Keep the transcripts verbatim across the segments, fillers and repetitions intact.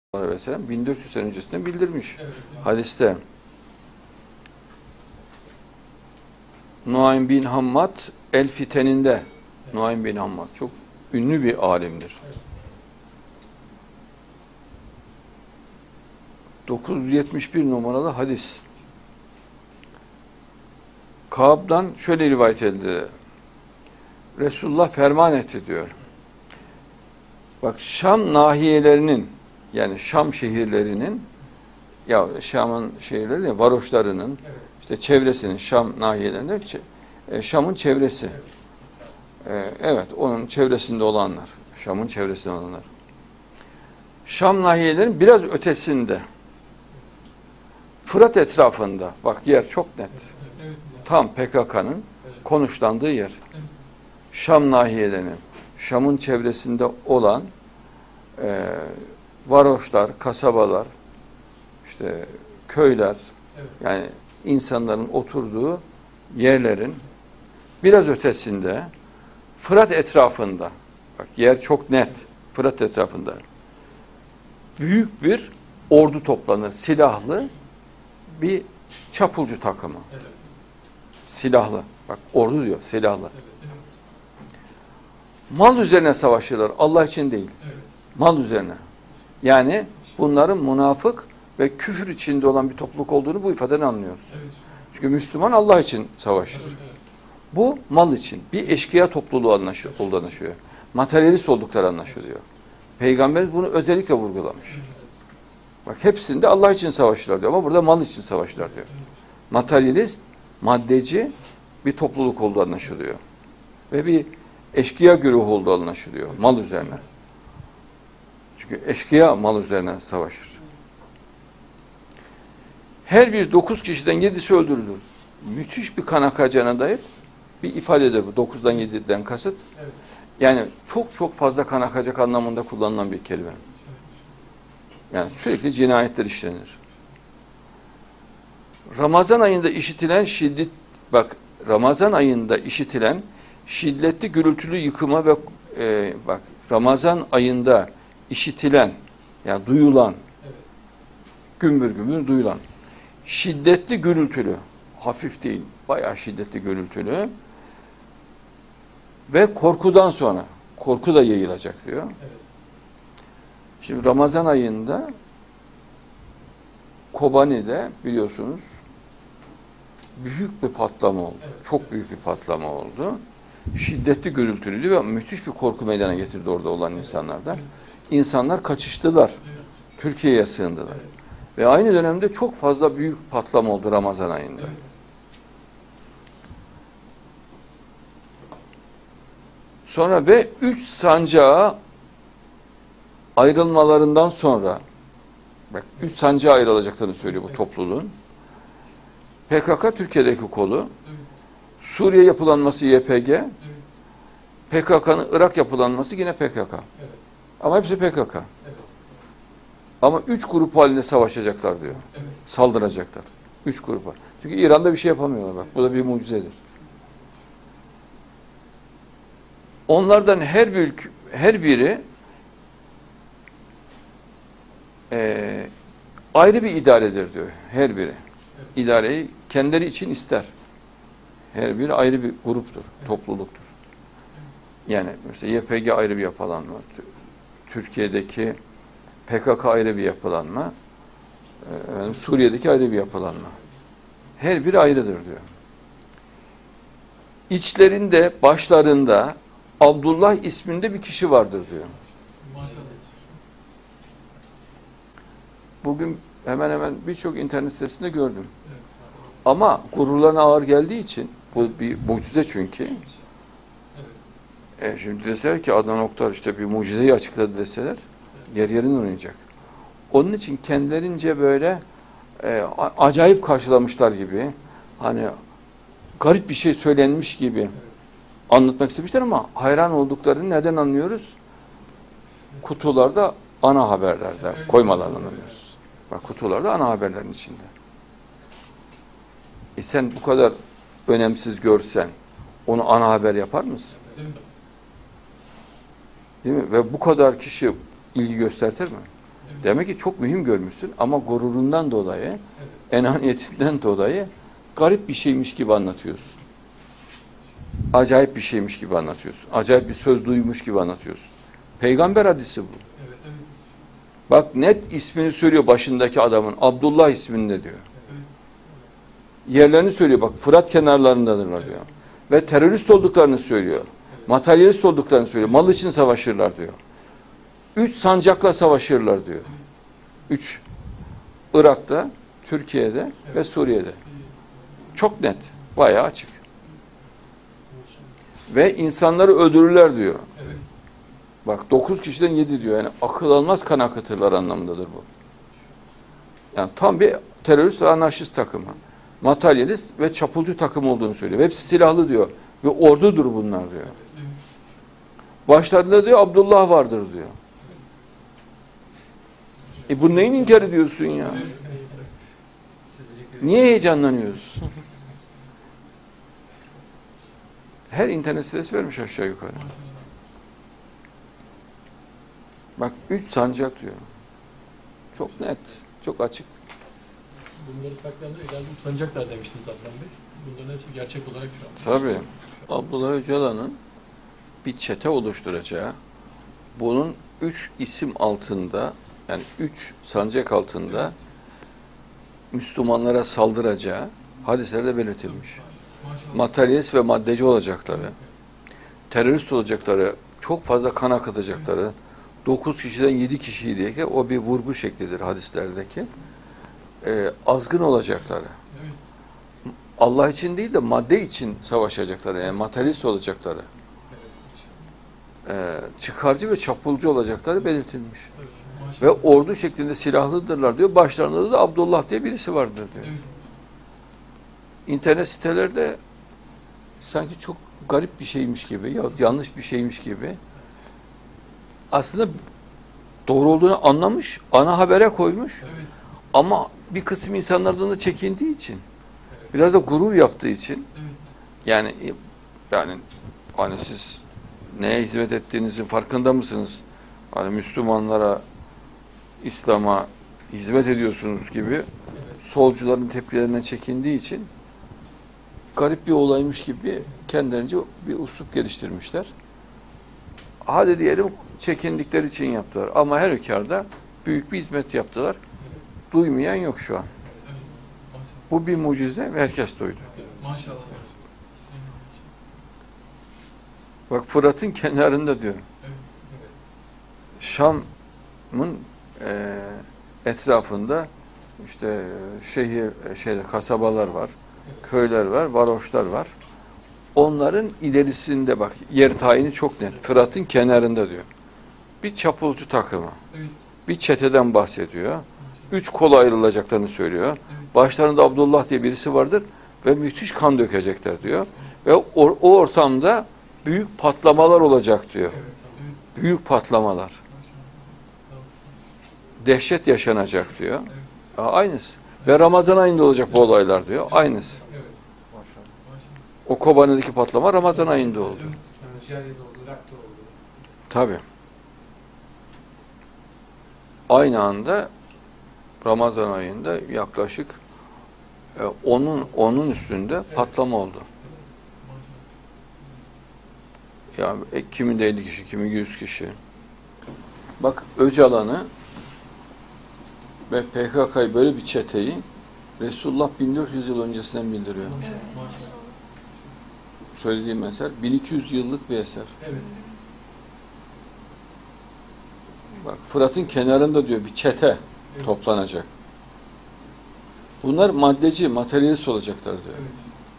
Aleyhi ve sellem bin dört yüz sene öncesinden bildirmiş. Evet, evet. Hadiste Nuaym bin Hammad El Fiteninde evet. Nuaym bin Hammad çok ünlü bir alimdir. Evet. dokuz yüz yetmiş bir numaralı hadis. Kâb'dan şöyle rivayet edildi. Resulullah ferman etti diyor. Bak Şam nahiyelerinin yani Şam şehirlerinin ya Şam'ın şehirleri varoşlarının Evet. işte çevresinin Şam nahiyelerinde Şam'ın çevresi. Evet. Ee, evet onun çevresinde olanlar. Şam'ın çevresinde olanlar. Şam nahiyelerinin biraz ötesinde. Fırat etrafında. Bak yer çok net. Evet. Evet. Tam P K K'nın Evet. konuşlandığı yer. Evet. Şam nahiyelerinin, Şam'ın çevresinde olan e, varoşlar, kasabalar, işte köyler, Evet. yani insanların oturduğu yerlerin biraz ötesinde, Fırat etrafında, bak yer çok net, Fırat etrafında büyük bir ordu toplanır, silahlı bir çapulcu takımı. Evet. Silahlı, bak ordu diyor, silahlı. Evet. Evet. Mal üzerine savaşırlar, Allah için değil. Evet. Mal üzerine. Yani bunların münafık ve küfür içinde olan bir topluluk olduğunu bu ifadeden anlıyoruz. Evet. Çünkü Müslüman Allah için savaşır. Evet. Bu mal için. Bir eşkıya topluluğu anlaşıyor, olduğu anlaşılıyor. Materyalist oldukları anlaşılıyor. Peygamber bunu özellikle vurgulamış. Bak hepsinde Allah için savaşırlar diyor ama burada mal için savaşırlar diyor. Materyalist, maddeci bir topluluk olduğu anlaşılıyor. Ve bir eşkıya güruhu olduğu anlaşılıyor mal üzerine. Çünkü eşkıya mal üzerine savaşır. Her bir dokuz kişiden yedisi öldürülür. Müthiş bir kan akacağına dair bir ifadedir bu. Dokuzdan yediden kasıt. Evet. Yani çok çok fazla kan akacak anlamında kullanılan bir kelime. Yani sürekli cinayetler işlenir. Ramazan ayında işitilen şiddet, bak Ramazan ayında işitilen şiddetli gürültülü yıkıma ve e, bak Ramazan ayında işitilen yani duyulan Evet. gümbür gümbür duyulan şiddetli gürültülü hafif değil bayağı şiddetli gürültülü ve korkudan sonra korku da yayılacak diyor. Evet. Şimdi Ramazan ayında Kobani'de biliyorsunuz büyük bir patlama oldu. Evet. Çok büyük bir patlama oldu. Şiddetli gürültülüydü ve müthiş bir korku meydana getirdi orada olan insanlarda. İnsanlar kaçıştılar. Evet. Türkiye'ye sığındılar. Evet. Ve aynı dönemde çok fazla büyük patlama oldu Ramazan ayında. Evet. Sonra ve üç sancağa ayrılmalarından sonra bak üç sancağa ayrılacaklarını söylüyor bu topluluğun. P K K Türkiye'deki kolu, Evet. Suriye yapılanması Y P G, Evet. P K K'nın Irak yapılanması yine P K K. Evet. Ama hepsi P K K. Evet. Ama üç grup halinde savaşacaklar diyor. Evet. Saldıracaklar. Üç grup. Çünkü İran'da bir şey yapamıyorlar bak. Bu da bir mucizedir. Onlardan her bir her biri e, ayrı bir idaredir diyor. Her biri. İdareyi kendileri için ister. Her biri ayrı bir gruptur, topluluktur. Yani mesela Y P G ayrı bir yapılanma, Türkiye'deki P K K ayrı bir yapılanma, yani Suriye'deki ayrı bir yapılanma. Her biri ayrıdır diyor. İçlerinde, başlarında Abdullah isminde bir kişi vardır diyor. Maşallah. Bugün hemen hemen birçok internet sitesinde gördüm. Evet. Ama gururlarına ağır geldiği için, bu bir mucize çünkü. Evet. E şimdi deseler ki Adnan Oktar işte bir mucizeyi açıkladı deseler, yer yerin oynayacak. Onun için kendilerince böyle e, acayip karşılamışlar gibi, hani garip bir şey söylenmiş gibi Evet. anlatmak istemişler ama hayran olduklarını neden anlıyoruz? Kutularda ana haberlerde Evet. koymalarını anlıyoruz. Bak kutularda ana haberlerin içinde. E sen bu kadar önemsiz görsen onu ana haber yapar mısın? Değil mi? Değil mi? Ve bu kadar kişi ilgi göstertir mi? Evet. Demek ki çok mühim görmüşsün ama gururundan dolayı, Evet. enaniyetinden dolayı garip bir şeymiş gibi anlatıyorsun. Acayip bir şeymiş gibi anlatıyorsun. Acayip bir söz duymuş gibi anlatıyorsun. Peygamber hadisi bu. Evet, evet. Bak net ismini söylüyor başındaki adamın. Abdullah isminde diyor. Evet. Yerlerini söylüyor. Bak Fırat kenarlarındadırlar diyor. Ve terörist olduklarını söylüyor. Materyalist olduklarını söylüyor. Mal için savaşırlar diyor. Üç sancakla savaşırlar diyor. Üç. Irak'ta, Türkiye'de ve Suriye'de. Çok net. Bayağı açık. Ve insanları öldürürler diyor. Evet. Bak dokuz kişiden yedi diyor. Yani akıl almaz kan akıtırlar anlamındadır bu. Yani tam bir terörist ve anarşist takımı. Materyalist ve çapulcu takım olduğunu söylüyor. Hepsi silahlı diyor. Ve ordudur bunlar diyor. Başlarında diyor Abdullah vardır diyor. E bu neyin inkar ediyorsun ya? Niye heyecanlanıyoruz? Her internet sitesi vermiş aşağı yukarı. Bak üç sancak diyor. Çok net, çok açık. Bunları saklayanlar ileride utanacaklar demiştiniz Adnan Bey. Bunların hepsi gerçek olarak şu an. Tabii. Abdullah Öcalan'ın bir çete oluşturacağı, bunun üç isim altında, yani üç sancak altında Müslümanlara saldıracağı hadislerde belirtilmiş. Materyalist ve maddeci olacakları, terörist olacakları, çok fazla kan akıtacakları, dokuz kişiden yedi kişiyi diye ki o bir vurgu şeklidir hadislerdeki. Ee, azgın olacakları. Allah için değil de madde için savaşacakları, yani materyalist olacakları. Ee, çıkarcı ve çapulcu olacakları belirtilmiş. Ve ordu şeklinde silahlıdırlar diyor. Başlarında da Abdullah diye birisi vardır diyor. İnternet sitelerde sanki çok garip bir şeymiş gibi, ya yanlış bir şeymiş gibi. Aslında doğru olduğunu anlamış, ana habere koymuş. Evet. Ama bir kısım insanlardan da çekindiği için, biraz da gurur yaptığı için, Evet. yani yani hani siz neye hizmet ettiğinizin farkında mısınız? Hani Müslümanlara, İslam'a hizmet ediyorsunuz gibi Evet. solcuların tepkilerinden çekindiği için garip bir olaymış gibi kendilerince bir üslup geliştirmişler. Hadi diyelim çekindikleri için yaptılar ama her halükarda büyük bir hizmet yaptılar. Duymayan yok şu an. Bu bir mucize ve herkes duydu. Maşallah. Bak Fırat'ın kenarında diyor. Evet. Evet. Şam'ın e, etrafında işte şehir, şeyler, kasabalar var, köyler var, varoşlar var. Onların ilerisinde bak yer tayini çok net. Fırat'ın kenarında diyor. Bir çapulcu takımı. Evet. Bir çeteden bahsediyor. Üç kola ayrılacaklarını söylüyor. Evet. Başlarında Abdullah diye birisi vardır ve müthiş kan dökecekler diyor. Ve o, o ortamda büyük patlamalar olacak diyor. Evet. Evet. Büyük patlamalar. Dehşet yaşanacak diyor. Evet. Aa, aynısı. Ve Ramazan ayında olacak bu olaylar diyor. Aynısı. Evet. O Kobani'deki patlama Ramazan ayında oldu. Evet. Jale'de oldu, Irak'ta oldu. Tabii. Aynı anda Ramazan ayında yaklaşık e, onun onun üstünde patlama oldu. Yani e, kiminde elli kişi, kimi yüz kişi. Bak Öcalan'ı ve P K K'yı böyle bir çeteyi Resulullah bin dört yüz yıl öncesinden bildiriyor. Evet. Söylediğim eser bin iki yüz yıllık bir eser. Evet. Bak Fırat'ın kenarında diyor bir çete Evet. toplanacak. Bunlar maddeci, materyalist olacaklar diyor. Evet.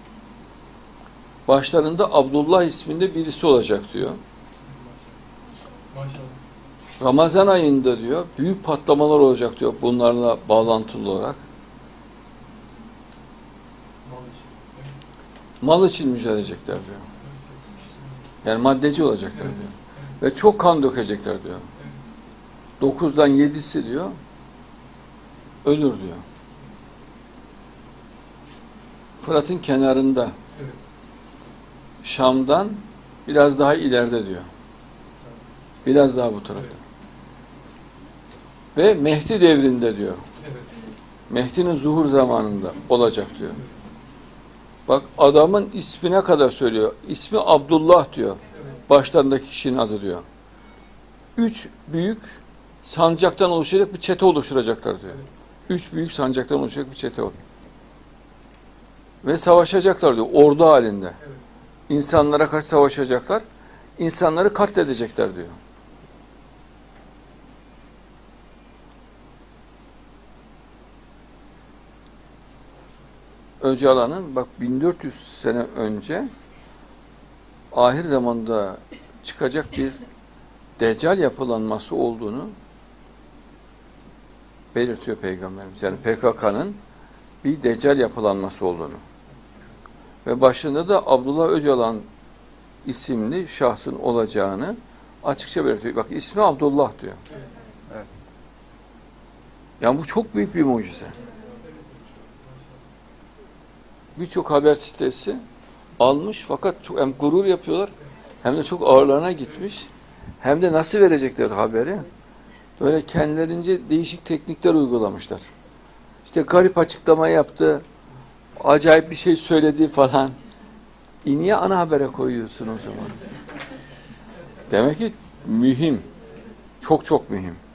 Başlarında Abdullah isminde birisi olacak diyor. Maşallah. Ramazan ayında diyor büyük patlamalar olacak diyor bunlarla bağlantılı olarak. Mal için mücadele edecekler diyor. Yani maddeci olacaklar diyor. Ve çok kan dökecekler diyor. Dokuzdan yedisi diyor ölür diyor. Fırat'ın kenarında Evet. Şam'dan biraz daha ileride diyor. Biraz daha bu tarafta. Ve Mehdi devrinde diyor. Evet. Mehdi'nin zuhur zamanında olacak diyor. Bak adamın ismine kadar söylüyor. İsmi Abdullah diyor. Başlarındaki kişinin adı diyor. Üç büyük sancaktan oluşacak bir çete oluşturacaklar diyor. Üç büyük sancaktan oluşacak bir çete olur. Ve savaşacaklar diyor. Ordu halinde. İnsanlara karşı savaşacaklar. İnsanları katledecekler diyor. Öcalan'ın bak bin dört yüz sene önce ahir zamanda çıkacak bir deccal yapılanması olduğunu belirtiyor Peygamberimiz. Yani P K K'nın bir deccal yapılanması olduğunu. Ve başında da Abdullah Öcalan isimli şahsın olacağını açıkça belirtiyor. Bak ismi Abdullah diyor. Evet. Yani bu çok büyük bir mucize. Birçok haber sitesi almış fakat çok hem gurur yapıyorlar hem de çok ağırlarına gitmiş. Hem de nasıl verecekler haberi? Böyle kendilerince değişik teknikler uygulamışlar. İşte garip açıklama yaptı, acayip bir şey söyledi falan. E niye ana habere koyuyorsun o zaman? Demek ki mühim, çok çok mühim.